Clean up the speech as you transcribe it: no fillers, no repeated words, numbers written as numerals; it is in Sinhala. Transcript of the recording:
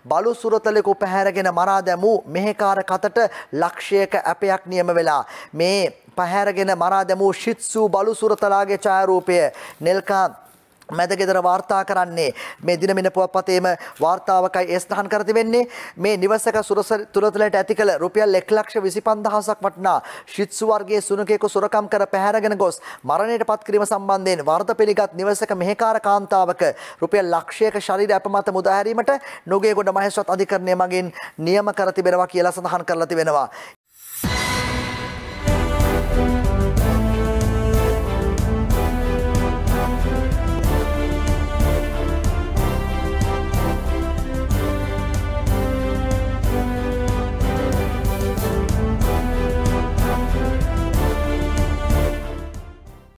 බලු සුරතලෙකු පැහැරගෙන මරා දැමූ මෙහෙකාර කතට ලක්ෂයක ඇපයක් නියම වෙලා. මේ පැහැරගෙන මරා දැමූ ශිත්සු බලු සුරතලාගේ ඡායාරූපය නෙල්කා මැදගෙදර වාර්තා කරන්නේ මේ දිනමින පුවත්පතේම වාර්තාවකයි ස්ථාන කර තිබෙන්නේ. මේ නිවසක සුරතලයට ඇති කළ රුපියල් 1,25,000ක් වටිනා ශිත්සු වර්ගයේ සුනකයෙකු සොරකම් කර පැහැරගෙන ගොස් මරණයට පත් කිරීම සම්බන්ධයෙන් වාර්තා පිළිගත් නිවසක මෙහෙකාර කාන්තාවක රුපියල් ලක්ෂයක ශරීර අප මත මුදා හැරීමට නුගේගොඩ මහේස්ත්‍රාත් අධිකරණය මගින් නියම කර තිබෙනවා කියලා සඳහන් කරලා තිබෙනවා.